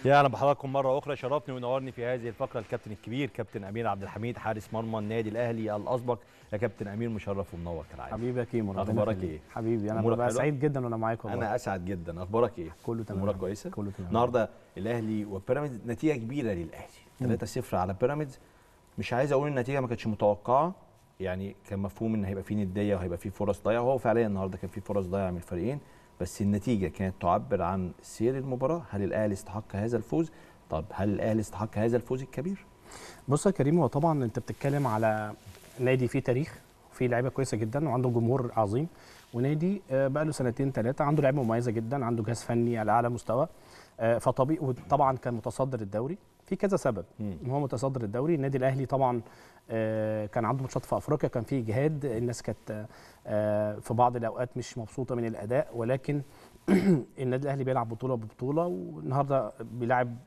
يا اهلا بحضراتكم مره اخرى. شرفني ونورني في هذه الفقره الكابتن الكبير كابتن امير عبد الحميد، حارس مرمى النادي الاهلي الاسبق. يا كابتن امير مشرف ومنور كالعاده. حبيبي يا كيمو، اخبارك ايه؟ حبيبي انا ببقى سعيد جدا وانا معاك والله. انا اسعد جدا. اخبارك ايه؟ كله تمام. امورك كويسه؟ كله تمام. النهارده الاهلي وبيراميدز، نتيجه كبيره للاهلي 3-0 على بيراميدز. مش عايز اقول النتيجه ما كانتش متوقعه، يعني كان مفهوم ان هيبقى في نديه وهيبقى في فرص ضايعه، وهو فعليا النهارده كان في فرص ضايعه من الفريقين، بس النتيجه كانت تعبر عن سير المباراه. هل الاهلي استحق هذا الفوز؟ طب هل الاهلي استحق هذا الفوز الكبير؟ بص يا كريم، هو طبعا انت بتتكلم على نادي فيه تاريخ، فيه لعيبه كويسه جدا وعنده جمهور عظيم، ونادي بقى له سنتين ثلاثه عنده لعيبه مميزه جدا، عنده جهاز فني على اعلى مستوى. فطبيعي، وطبعا كان متصدر الدوري في كذا سبب. هو متصدر الدوري. النادي الاهلي طبعا كان عنده ماتشات في افريقيا، كان فيه اجهاد، الناس كانت في بعض الاوقات مش مبسوطه من الاداء، ولكن النادي الاهلي بيلعب بطوله ببطوله، والنهارده بيلعب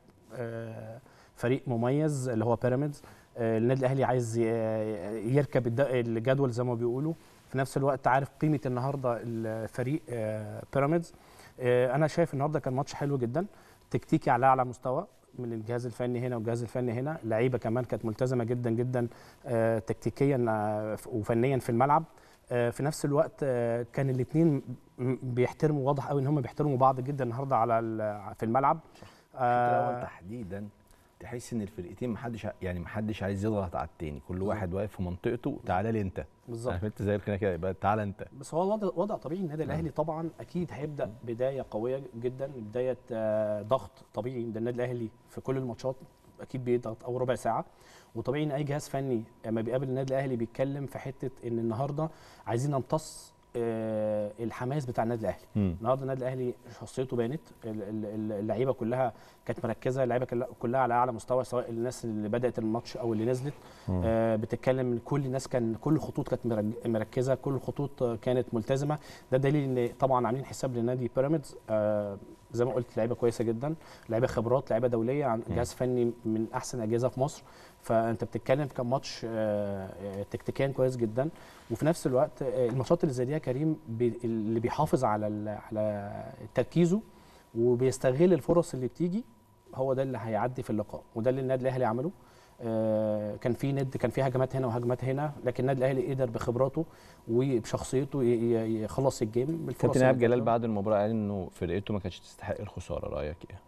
فريق مميز اللي هو بيراميدز. النادي الاهلي عايز يركب الجدول زي ما بيقولوا، في نفس الوقت عارف قيمه النهارده الفريق بيراميدز. انا شايف النهارده كان ماتش حلو جدا، تكتيكي على اعلى مستوى من الجهاز الفني هنا والجهاز الفني هنا. اللعيبه كمان كانت ملتزمه جدا جدا تكتيكيا وفنيا في الملعب. في نفس الوقت كان الاثنين بيحترموا، واضح قوي ان هم بيحترموا بعض جدا النهارده في الملعب. الأول تحديدا تحس ان الفرقتين محدش عايز يضغط على التاني، كل واحد واقف في منطقته. تعالى لي انت بالظبط، عارف انت زي الخناقه كده، يبقى تعالى انت. بس هو وضع طبيعي. النادي الاهلي طبعا اكيد هيبدا بدايه قويه جدا، بدايه ضغط طبيعي. ده النادي الاهلي في كل الماتشات اكيد بيضغط اول ربع ساعه، وطبيعي ان اي جهاز فني لما بيقابل النادي الاهلي بيتكلم في حته ان النهارده عايزين نمتص الحماس بتاع النادي الاهلي. النهارده النادي الاهلي شخصيته بانت، اللعيبه كلها كانت مركزه، اللعيبه كلها على اعلى مستوى، سواء الناس اللي بدات الماتش او اللي نزلت. بتتكلم كل الناس، كل الخطوط كانت مركزه، كل الخطوط كانت ملتزمه. ده دليل ان طبعا عاملين حساب لنادي بيراميدز. زي ما قلت لعيبه كويسه جدا، لعيبه خبرات، لعيبه دوليه، عن جهاز فني من احسن الاجهزه في مصر. فانت بتتكلم كان ماتش تكتيكيا كويس جدا. وفي نفس الوقت الماتشات اللي زي دي يا كريم اللي بيحافظ على تركيزه وبيستغل الفرص اللي بتيجي، هو ده اللي هيعدي في اللقاء، وده اللي النادي الاهلي عمله. كان في هجمات هنا وهجمات هنا، لكن النادي الاهلي قدر بخبراته وبشخصيته يخلص الجيم بالفرص. كابتن ايهاب جلال بعد المباراه قال انه فرقته ما كانتش تستحق الخساره، رايك ايه؟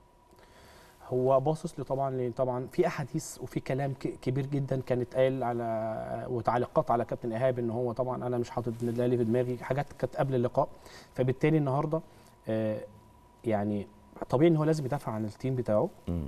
هو باصص لي طبعا في احاديث وفي كلام كبير جدا كانت قال على وتعليقات على كابتن ايهاب ان هو طبعا انا مش حاطط النادي الاهلي في دماغي، حاجات كانت قبل اللقاء. فبالتالي النهارده يعني طبيعي ان هو لازم يدافع عن التيم بتاعه.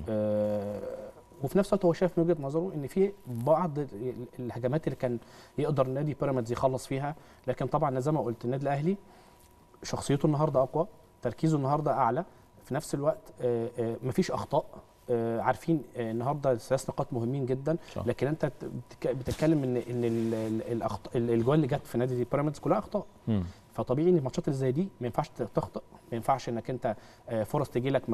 وفي نفس الوقت هو شايف من وجهه نظره ان في بعض الهجمات اللي كان يقدر نادي بيراميدز يخلص فيها، لكن طبعا زي ما قلت النادي الاهلي شخصيته النهارده اقوى، تركيزه النهارده اعلى، في نفس الوقت مفيش اخطاء. عارفين النهارده 3 نقاط مهمين جدا، صح. لكن انت بتتكلم ان الجوال اللي جت في نادي بيراميدز كلها اخطاء. فطبيعي ان الماتشات اللي زي دي ما ينفعش تخطئ، ما ينفعش انك انت فرص تجي لك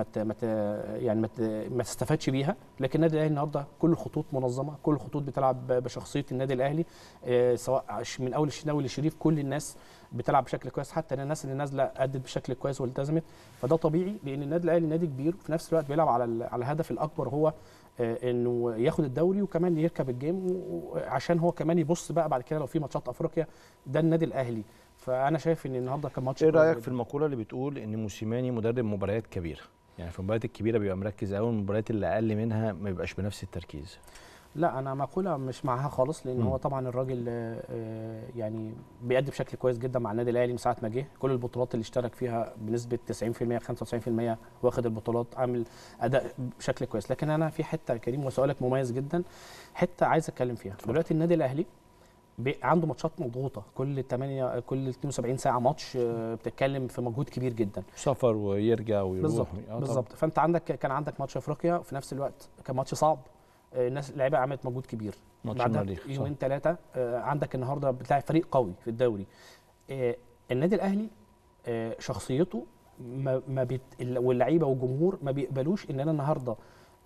ما تستفادش بيها. لكن النادي الاهلي النهارده كل الخطوط منظمه، كل الخطوط بتلعب بشخصيه النادي الاهلي، سواء من اول الشناوي لشريف، كل الناس بتلعب بشكل كويس، حتى الناس اللي نازله ادت بشكل كويس والتزمت. فده طبيعي لان النادي الاهلي نادي كبير، وفي نفس الوقت بيلعب على الهدف الاكبر، هو انه ياخد الدوري وكمان يركب الجيم، عشان هو كمان يبص بقى بعد كده لو في ماتشات افريقيا. ده النادي الاهلي. فانا شايف ان النهارده كان ماتش. ايه رايك في المقوله اللي بتقول ان موسيماني مدرب مباريات كبيره؟ يعني في المباريات الكبيره بيبقى مركز قوي، المباريات اللي اقل منها ما بيبقاش بنفس التركيز. لا، انا مقوله مش معاها خالص، لان هو طبعا الراجل يعني بيأدي بشكل كويس جدا مع النادي الاهلي من ساعه ما جه. كل البطولات اللي اشترك فيها بنسبه 90% 95% واخد البطولات، عامل اداء بشكل كويس. لكن انا في حته يا كريم وسؤالك مميز جدا، حته عايز اتكلم فيها. دلوقتي النادي الاهلي عنده ماتشات مضغوطه، كل 72 ساعه ماتش، بتتكلم في مجهود كبير جدا، سفر ويرجع ويروح. بالظبط. فانت كان عندك ماتش افريقيا، وفي نفس الوقت كان ماتش صعب، الناس اللعيبه عملت مجهود كبير. بعدها يومين 3 عندك النهارده بتلاعب فريق قوي في الدوري. النادي الاهلي شخصيته واللعيبه والجمهور ما بيقبلوش ان انا النهارده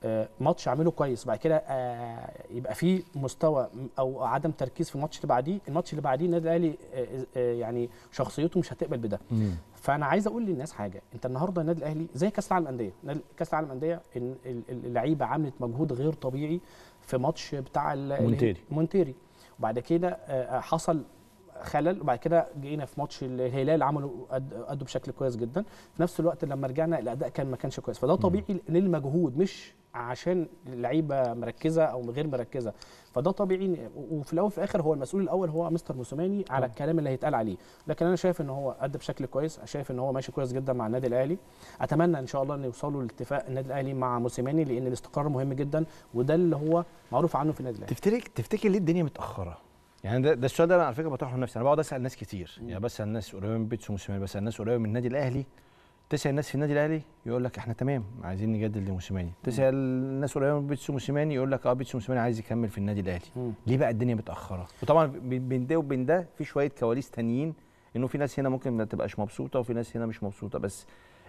ماتش اعمله كويس بعد كده يبقى فيه مستوى او عدم تركيز في الماتش اللي بعديه، الماتش اللي بعديه النادي الاهلي يعني شخصيته مش هتقبل بده. فانا عايز اقول للناس حاجه، انت النهارده النادي الاهلي زي كاس العالم للانديه، كاس العالم للانديه ان اللعيبه عملت مجهود غير طبيعي في ماتش بتاع مونتيري، وبعد كده حصل خلل، وبعد كده جينا في ماتش الهلال عملوا ادوا بشكل كويس جدا. في نفس الوقت لما رجعنا الاداء ما كانش كويس، فده طبيعي للمجهود مش عشان اللعيبه مركزه او غير مركزه، فده طبيعي. وفي الاول وفي الاخر هو المسؤول الاول هو مستر موسيماني على الكلام اللي هيتقال عليه، لكن انا شايف ان هو ادى بشكل كويس، شايف ان هو ماشي كويس جدا مع النادي الاهلي. اتمنى ان شاء الله ان يوصلوا لاتفاق النادي الاهلي مع موسيماني، لان الاستقرار مهم جدا وده اللي هو معروف عنه في النادي الاهلي. تفتكر ليه الدنيا متاخره؟ يعني ده السؤال ده انا على فكره بطرحه لنفسي، انا بقعد اسال ناس كتير، يعني بسال ناس قريبه من بيتسو موسيماني، بسال ناس قريبه من النادي الاهلي، تسال الناس في النادي الاهلي يقول لك احنا تمام عايزين نجدد لموسيماني، تسال الناس قريبه من بيتسو موسيماني يقول لك بيتسو موسيماني عايز يكمل في النادي الاهلي. ليه بقى الدنيا متاخره؟ وطبعا بين ده وبين ده في شويه كواليس تانيين، انه في ناس هنا ممكن ما تبقاش مبسوطه وفي ناس هنا مش مبسوطه، بس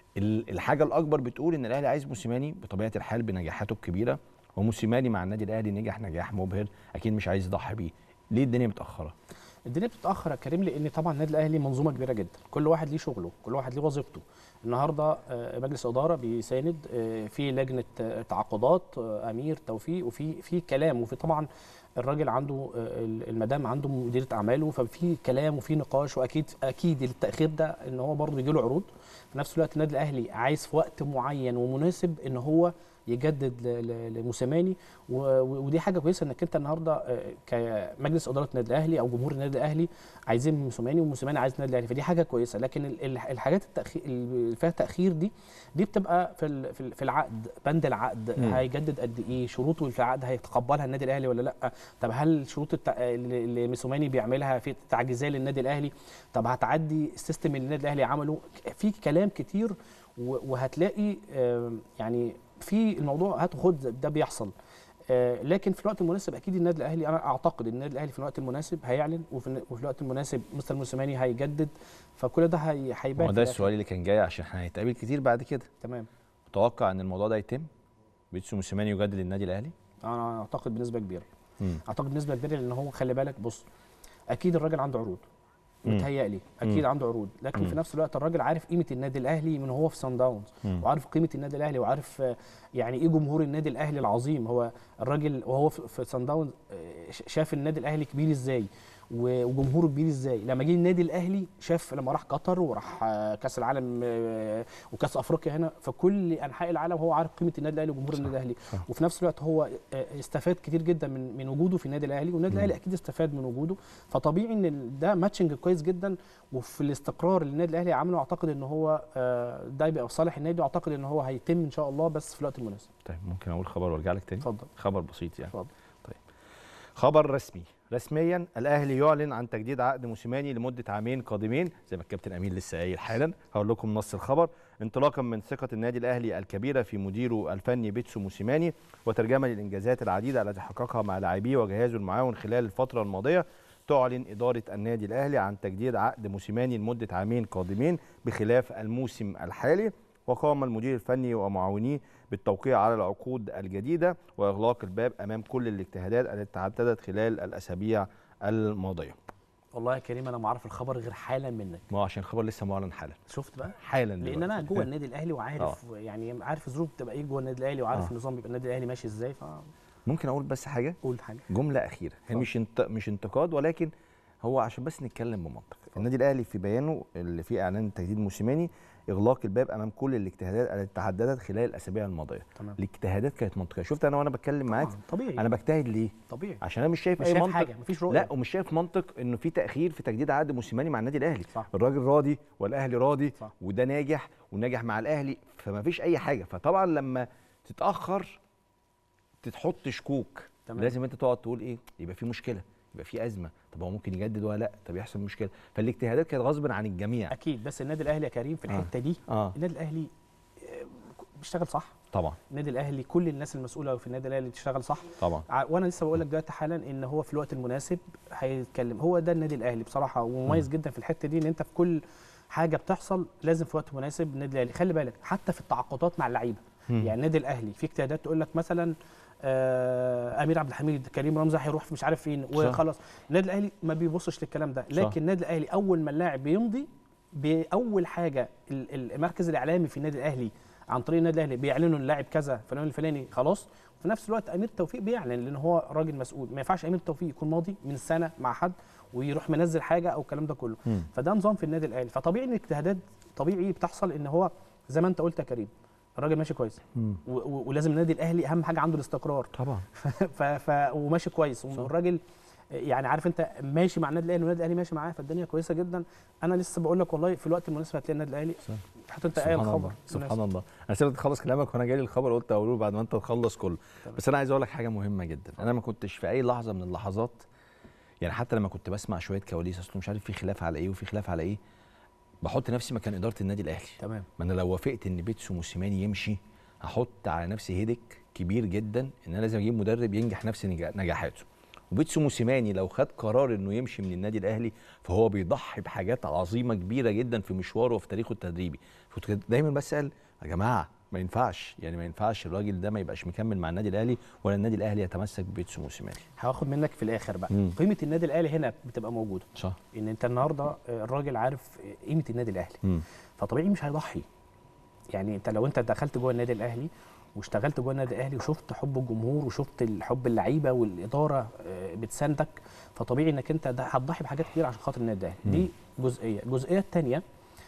الحاجه الاكبر بتقول ان الاهلي عايز موسيماني بطبيعه الحال بنجاحاته الكبيره، وموسيماني مع النادي الاهلي نجح نجاح مبهر، اكيد مش عايز يضحي بيه. ليه الدنيا متاخره؟ الدنيا بتتاخر يا كريم لان طبعا النادي الاهلي منظومه كبيره جدا، كل واحد ليه شغله، كل واحد ليه وظيفته. النهارده مجلس اداره بيساند، في لجنه تعاقدات امير توفيق، وفي كلام، وفي طبعا الراجل عنده المدام عنده مديره اعماله، ففي كلام وفي نقاش، واكيد التاخير ده ان هو برضه يجي له عروض. في نفس الوقت النادي الاهلي عايز في وقت معين ومناسب ان هو يجدد لموسيماني، ودي حاجه كويسه انك انت النهارده كمجلس اداره النادي الاهلي او جمهور النادي الاهلي عايزين موسيماني وموسيماني عايز النادي الاهلي، فدي حاجه كويسه. لكن الحاجات اللي فيها تاخير دي بتبقى في العقد، بند العقد هيجدد قد ايه، شروطه في العقد هيتقبلها النادي الاهلي ولا لا، طب هل الشروط اللي موسيماني بيعملها في تعجيزيه للنادي الاهلي، طب هتعدي السيستم اللي النادي الاهلي عمله، في كلام كتير وهتلاقي يعني في الموضوع هات وخد ده بيحصل. لكن في الوقت المناسب اكيد النادي الاهلي، انا اعتقد ان النادي الاهلي في الوقت المناسب هيعلن، وفي الوقت المناسب مستر موسيماني هيجدد، فكل ده هيبان. هو ده السؤال اللي كان جاي عشان هنتقابل كتير بعد كده. تمام. متوقع ان الموضوع ده يتم؟ بيتسو موسيماني يجدد للنادي الاهلي؟ انا اعتقد بنسبه كبيره. اعتقد بنسبه كبيره لان هو خلي بالك، بص اكيد الراجل عنده عروض، متهيألي اكيد عنده عروض، لكن في نفس الوقت الراجل عارف قيمه النادي الاهلي من هو في صن داونز، وعارف قيمه النادي الاهلي، وعارف يعني ايه جمهور النادي الاهلي العظيم. هو الراجل وهو في صن داونز شاف النادي الاهلي كبير ازاي وجمهوره كبير ازاي. لما جه النادي الاهلي شاف لما راح قطر وراح كاس العالم وكاس افريقيا هنا، في كل انحاء العالم هو عارف قيمه النادي الاهلي وجمهور النادي الاهلي. وفي نفس الوقت هو استفاد كتير جدا من وجوده في النادي الاهلي، والنادي الاهلي اكيد استفاد من وجوده، فطبيعي ان ده ماتشنج كويس جدا. وفي الاستقرار اللي النادي الاهلي عامله اعتقد ان هو ده يبقى في صالح النادي، واعتقد ان هو هيتم ان شاء الله بس في الوقت المناسب. طيب ممكن اقول خبر وارجع لك تاني؟ اتفضل. خبر بسيط يعني. اتفضل. طيب خبر رسميا الاهلي يعلن عن تجديد عقد موسيماني لمده عامين قادمين، زي ما الكابتن امين لسه قايل حالا. هقول لكم نص الخبر: انطلاقا من ثقه النادي الاهلي الكبيره في مديره الفني بيتسو موسيماني، وترجمه للانجازات العديده التي حققها مع لاعبيه وجهازه المعاون خلال الفتره الماضيه، تعلن اداره النادي الاهلي عن تجديد عقد موسيماني لمده عامين قادمين بخلاف الموسم الحالي. وقام المدير الفني ومعاونيه بالتوقيع على العقود الجديدة وإغلاق الباب أمام كل الاجتهادات التي تعددت خلال الأسابيع الماضية. والله يا كريم انا ما اعرف الخبر غير حالا منك. ما هو عشان الخبر لسه معلن حالا. شفت بقى؟ حالا لان انا جوه النادي الاهلي وعارف يعني عارف الظروف بتبقى ايه جوه النادي الاهلي، وعارف النظام بيبقى النادي الاهلي ماشي ازاي. ممكن اقول بس حاجة؟ قول حاجة. جملة أخيرة، هي مش انتقاد، ولكن هو عشان بس نتكلم بمنطق. النادي الاهلي في بيانه اللي فيه اعلان تجديد موسيماني اغلاق الباب امام كل الاجتهادات التي تعددت خلال الاسابيع الماضيه. تمام. الاجتهادات كانت منطقيه. شفت انا وانا بتكلم معاك طبيعي. انا بجتهد ليه؟ طبيعي. عشان انا مش شايف اي منطق، حاجة. مفيش رؤية. لا ومش شايف منطق انه في تاخير في تجديد عقد موسيماني مع النادي الاهلي. صح. الراجل راضي والاهلي راضي. صح. وده ناجح وناجح مع الاهلي، فما فيش اي حاجه. فطبعا لما تتاخر تحط شكوك. تمام. لازم انت تقعد تقول ايه؟ يبقى في مشكله، يبقى في ازمه، طب هو ممكن يجدد ولا لا، طب يحصل مشكله. فالاجتهادات كانت غصب عن الجميع اكيد. بس النادي الاهلي يا كريم في الحته دي النادي الاهلي بيشتغل صح طبعا. النادي الاهلي كل الناس المسؤوله في النادي الاهلي بتشتغل صح طبعا. وانا لسه بقول لك دلوقتي حالا ان هو في الوقت المناسب هيتكلم. هو ده النادي الاهلي بصراحه، ومميز جدا في الحته دي ان انت في كل حاجه بتحصل لازم في وقت مناسب. النادي الاهلي خلي بالك حتى في التعاقدات مع اللعيبه، يعني النادي الاهلي في اجتهادات تقول لك مثلا امير عبد الحميد، كريم رمزي هيروح مش عارف فين وخلاص. النادي الاهلي ما بيبصش للكلام ده، لكن النادي الاهلي اول ما اللاعب بيمضي باول حاجه المركز الاعلامي في النادي الاهلي عن طريق النادي الاهلي بيعلنوا اللاعب كذا فلان الفلاني خلاص. في نفس الوقت امير توفيق بيعلن لان هو راجل مسؤول، ما ينفعش امير توفيق يكون ماضي من سنه مع حد ويروح منزل حاجه او الكلام ده كله. فده نظام في النادي الاهلي، فطبيعي ان الاجتهادات طبيعي بتحصل، ان هو زي ما انت قلت يا كريم الراجل ماشي كويس ولازم النادي الاهلي اهم حاجه عنده الاستقرار طبعا. وماشي كويس والراجل يعني عارف انت ماشي مع النادي الاهلي والنادي الاهلي ماشي معاه، فالدنيا كويسه جدا. انا لسه بقول لك والله في الوقت المناسب هتلاقي النادي الاهلي حتى انت قايل الخبر. سبحان الله، انا سيبك تخلص كلامك وانا جاي لي الخبر قلت اقوله بعد ما انت تخلص كله. بس انا عايز اقول لك حاجه مهمه جدا، انا ما كنتش في اي لحظه من اللحظات يعني حتى لما كنت بسمع شويه كواليس اصل مش عارف في خلاف على ايه وفي خلاف على ايه، بحط نفسي مكان اداره النادي الاهلي. تمام. ما انا لو وافقت ان بيتسو موسيماني يمشي هحط على نفسي هيدك كبير جدا ان انا لازم اجيب مدرب ينجح نفس نجاحاته. وبيتسو موسيماني لو خد قرار انه يمشي من النادي الاهلي فهو بيضحي بحاجات عظيمه كبيره جدا في مشواره وفي تاريخه التدريبي. كنت دايما بسال يا جماعه ما ينفعش، يعني ما ينفعش الراجل ده ما يبقاش مكمل مع النادي الاهلي ولا النادي الاهلي يتمسك ببيتسو موسيماني. هاخد منك في الاخر بقى قيمه النادي الاهلي هنا بتبقى موجوده. صح. ان انت النهارده الراجل عارف قيمه النادي الاهلي. فطبيعي مش هيضحي. يعني انت لو انت دخلت جوه النادي الاهلي واشتغلت جوه النادي الاهلي وشفت حب الجمهور وشفت حب اللعيبه والاداره بتساندك، فطبيعي انك انت هتضحي بحاجات كتير عشان خاطر النادي الاهلي. دي جزئيه. الجزئيه الثانيه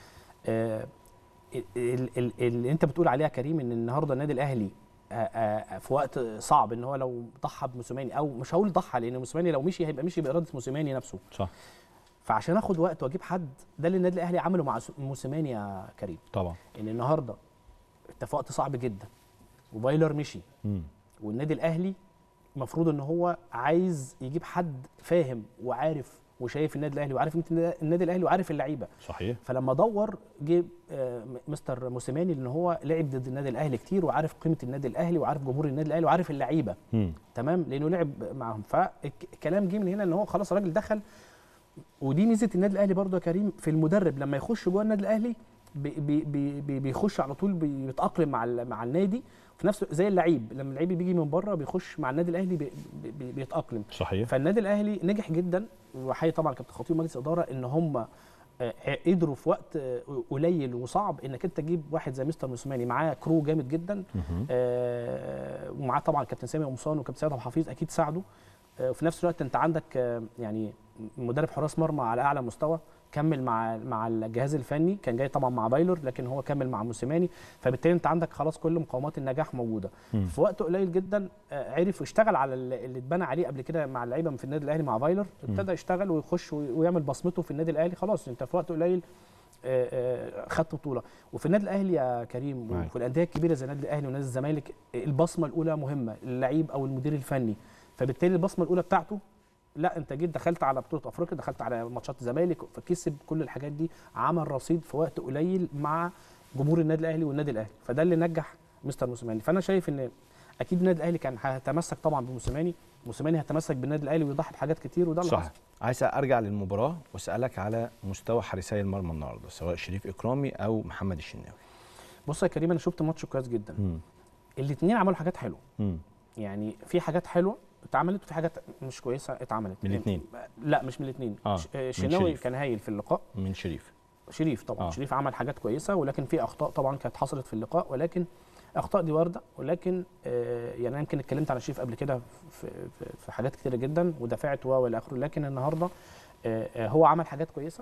اللي انت بتقول عليها كريم، ان النهارده النادي الاهلي في وقت صعب ان هو لو ضحى بموسيماني، او مش هقول ضحى لان موسيماني لو مشي هيبقى مشي باراده موسيماني نفسه. صح. فعشان اخد وقت واجيب حد، ده اللي النادي الاهلي عمله مع موسيماني يا كريم. طبعا. ان النهارده انت في وقت صعب جدا وفايلر مشي والنادي الاهلي المفروض ان هو عايز يجيب حد فاهم وعارف وشايف النادي الاهلي وعارف النادي الاهلي وعارف اللعيبه. صحيح. فلما دور جيب مستر موسيماني لان هو لعب ضد النادي الاهلي كتير وعارف قيمه النادي الاهلي وعارف جمهور النادي الاهلي وعارف اللعيبه. تمام، لانه لعب معاهم. فالكلام جه من هنا ان هو خلاص الراجل دخل. ودي ميزه النادي الاهلي برضو يا كريم في المدرب، لما يخش جوه النادي الاهلي بيخش على طول بيتاقلم مع النادي. في نفس زي اللعيب لما اللعيب بيجي من بره بيخش مع النادي الاهلي بيتاقلم. صحيح. فالنادي الاهلي نجح جدا، وحقيقي طبعا كابتن خطيب مجلس الاداره ان هم قدروا في وقت قليل وصعب انك انت تجيب واحد زي مستر موسيماني معاه كرو جامد جدا. ومعاه طبعا كابتن سامي قمصان وكابتن سيد عبد الحفيظ اكيد ساعدوا. وفي نفس الوقت انت عندك يعني مدرب حراس مرمى على اعلى مستوى، كمل مع الجهاز الفني، كان جاي طبعا مع بايلر لكن هو كمل مع موسيماني. فبالتالي انت عندك خلاص كل مقومات النجاح موجوده. في وقت قليل جدا عرف يشتغل على اللي اتبنى عليه قبل كده مع اللعيبه في النادي الاهلي مع بايلر. ابتدى يشتغل ويخش ويعمل بصمته في النادي الاهلي. خلاص انت في وقت قليل خدت بطوله. وفي النادي الاهلي يا كريم وفي الانديه الكبيره زي النادي الاهلي ونادي الزمالك البصمه الاولى مهمه، اللعيب او المدير الفني. فبالتالي البصمه الاولى بتاعته، لا انت جيت دخلت على بطوله افريقيا، دخلت على ماتشات الزمالك، فكسب كل الحاجات دي، عمل رصيد في وقت قليل مع جمهور النادي الاهلي والنادي الاهلي. فده اللي نجح مستر موسيماني. فانا شايف ان اكيد النادي الاهلي كان هيتمسك طبعا بموسيماني، موسيماني هيتمسك بالنادي الاهلي ويضحي بحاجات كتير، وده اللي صح. عايز ارجع للمباراه واسالك على مستوى حارسي المرمى النهارده سواء شريف اكرامي او محمد الشناوي. بص يا كريم انا شفت ماتش كويس جدا. الاثنين عملوا حاجات حلوه. يعني في حاجات حلوه اتعملت وفي حاجات مش كويسه اتعملت. من الاثنين؟ لا مش من الاثنين. الشناوي كان هايل في اللقاء. من شريف طبعا. شريف عمل حاجات كويسه، ولكن في اخطاء طبعا كانت حصلت في اللقاء، ولكن اخطاء دي وارده. ولكن يعني انا يمكن اتكلمت على شريف قبل كده في حاجات كتيره جدا ودفعت والى اخره، لكن النهارده هو عمل حاجات كويسه.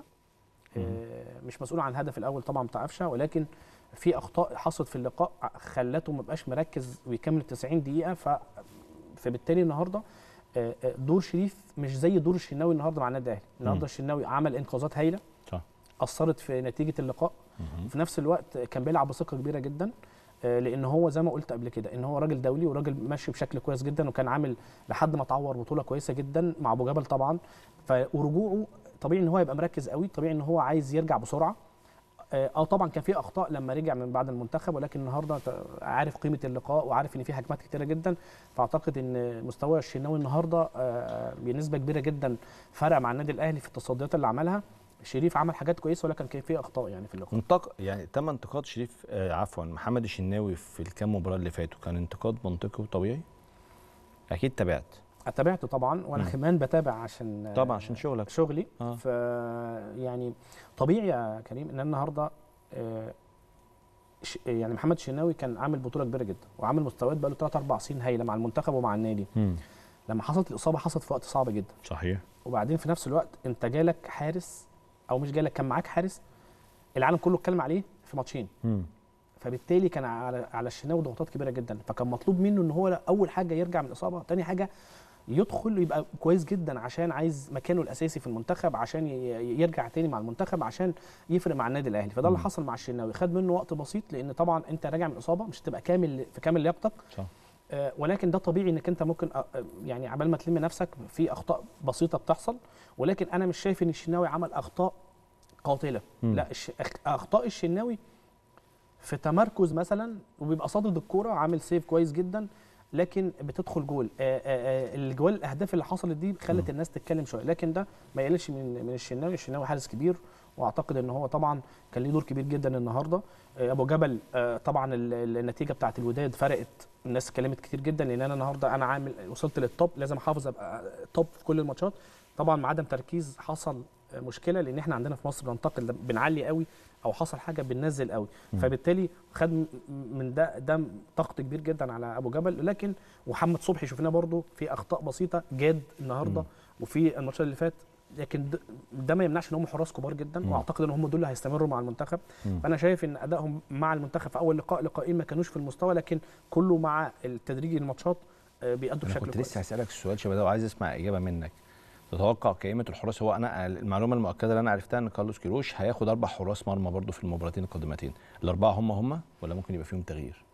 مش مسؤول عن الهدف الاول طبعا بتاع قفشه، ولكن في اخطاء حصلت في اللقاء خلته ما بقاش مركز ويكمل 90 دقيقه. فبالتالي النهارده دور شريف مش زي دور الشناوي النهارده مع النادي الاهلي. النهارده الشناوي عمل انقاذات هايله صح، اثرت في نتيجه اللقاء. في نفس الوقت كان بيلعب بثقه كبيره جدا، لان هو زي ما قلت قبل كده ان هو راجل دولي وراجل ماشي بشكل كويس جدا، وكان عامل لحد ما اتعور بطوله كويسه جدا مع ابو جبل طبعا. ورجوعه طبيعي ان هو يبقى مركز قوي، طبيعي ان هو عايز يرجع بسرعه. طبعا كان في اخطاء لما رجع من بعد المنتخب، ولكن النهارده عارف قيمه اللقاء وعارف ان في هجمات كتيره جدا. فاعتقد ان مستوى الشناوي النهارده بنسبه كبيره جدا فرق مع النادي الاهلي في التصديات اللي عملها. شريف عمل حاجات كويسه ولكن كان فيه اخطاء يعني في اللقاء. يعني تم انتقاد شريف عفوا محمد الشناوي في الكام مباراه اللي فاتوا، كان انتقاد منطقي وطبيعي؟ اكيد تابعت. تابعته طبعا، وانا كمان بتابع عشان طبعا عشان شغلي. ف يعني طبيعي يا كريم ان النهارده يعني محمد الشناوي كان عامل بطوله كبيره جدا وعامل مستويات بقى له 3 4 سنين هايله مع المنتخب ومع النادي. لما حصلت الاصابه حصلت في وقت صعب جدا. صحيح. وبعدين في نفس الوقت انت جالك حارس، او مش جالك، كان معاك حارس العالم كله اتكلم عليه في ماتشين. فبالتالي كان على الشناوي ضغوطات كبيره جدا، فكان مطلوب منه ان هو اول حاجه يرجع من الاصابه، تاني حاجه يدخل يبقى كويس جدا عشان عايز مكانه الاساسي في المنتخب، عشان يرجع تاني مع المنتخب عشان يفرق مع النادي الاهلي. فده اللي حصل مع الشناوي، خد منه وقت بسيط لان طبعا انت راجع من اصابه مش هتبقى كامل لياقتك. صح. ولكن ده طبيعي انك انت ممكن يعني عبال ما تلم نفسك في اخطاء بسيطه بتحصل، ولكن انا مش شايف ان الشناوي عمل اخطاء قاتله. لا، اخطاء الشناوي في تمركز مثلا، وبيبقى صادد الكوره عامل سيف كويس جدا لكن بتدخل جول. الجوال الاهداف اللي حصلت دي خلت الناس تتكلم شويه، لكن ده ما يقللش من الشناوي. الشناوي حارس كبير، واعتقد ان هو طبعا كان ليه دور كبير جدا النهارده. ابو جبل طبعا النتيجه بتاعه الوداد فرقت، الناس اتكلمت كتير جدا لان انا النهارده انا عامل وصلت للتوب، لازم احافظ ابقى توب في كل الماتشات. طبعا مع عدم تركيز حصل مشكله لان احنا عندنا في مصر بننتقل بنعلي قوي او حصل حاجه بننزل قوي، فبالتالي خد من ده ضغط كبير جدا على ابو جبل. لكن محمد صبحي شفناه برده في اخطاء بسيطه جاد النهارده وفي الماتش اللي فات، لكن ده ما يمنعش ان هم حراس كبار جدا، واعتقد ان هم دول اللي هيستمروا مع المنتخب. فانا شايف ان ادائهم مع المنتخب في اول لقاءين ما كانوش في المستوى، لكن كله مع التدريج الماتشات بيأدوا بشكل كويس. كنت لسه هسألك السؤال شبه ده وعايز اسمع اجابه منك. تتوقع قائمه الحراس؟ هو انا المعلومه المؤكده اللي انا عرفتها ان كارلوس كيروش هياخد 4 حراس مرمى برضه في المباراتين القادمتين، الاربعه هم ولا ممكن يبقى فيهم تغيير؟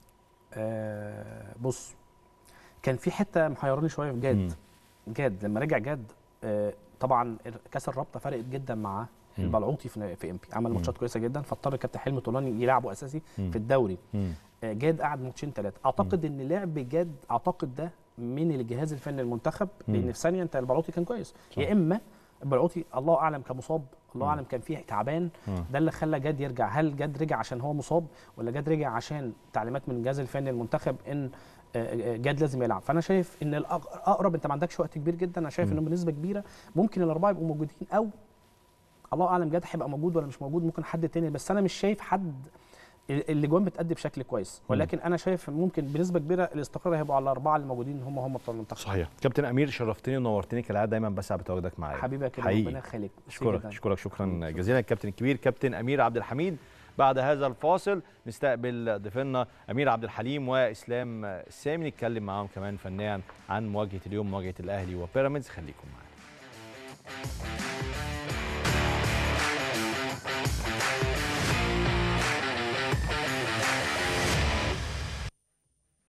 بص، كان في حته محيراني شويه في جاد لما رجع جاد. طبعا كاس الرابطه فرقت جدا مع البلعوطي في امبي، عمل ماتشات كويسه جدا، فاضطر كابتن حلمي طولاني يلعبه اساسي في الدوري. جاد قعد ماتشين 3. اعتقد ان لعب جاد، اعتقد ده من الجهاز الفني المنتخب، لان في ثانيه انت البلعوطي كان كويس، يا اما البلعوطي الله اعلم كان مصاب، الله اعلم كان فيه تعبان، ده اللي خلى جاد يرجع. هل جاد رجع عشان هو مصاب ولا جاد رجع عشان تعليمات من الجهاز الفني المنتخب ان جاد لازم يلعب؟ فانا شايف ان الاقرب، انت ما عندكش وقت كبير جدا، انا شايف انه بنسبه كبيره ممكن الاربعه يبقوا موجودين، او الله اعلم جاد هيبقى موجود ولا مش موجود، ممكن حد تاني، بس انا مش شايف حد. الاجوان بتأدي بشكل كويس، ولكن انا شايف ممكن بنسبه كبيره الاستقرار هيبقوا على الاربعه اللي موجودين هم بتوع المنتخب. صحيح. كابتن امير شرفتني ونورتني كالعاده، دايما بسعد بتواجدك معايا حبيبي يا كريم، ربنا يخليك. اشكرك شكرا جزيلا الكابتن الكبير كابتن امير عبد الحميد. بعد هذا الفاصل نستقبل ضيفنا امير عبد الحليم واسلام السامي، نتكلم معاهم كمان فنيا عن مواجهه اليوم، مواجهه الاهلي وبيراميدز. خليكم معانا.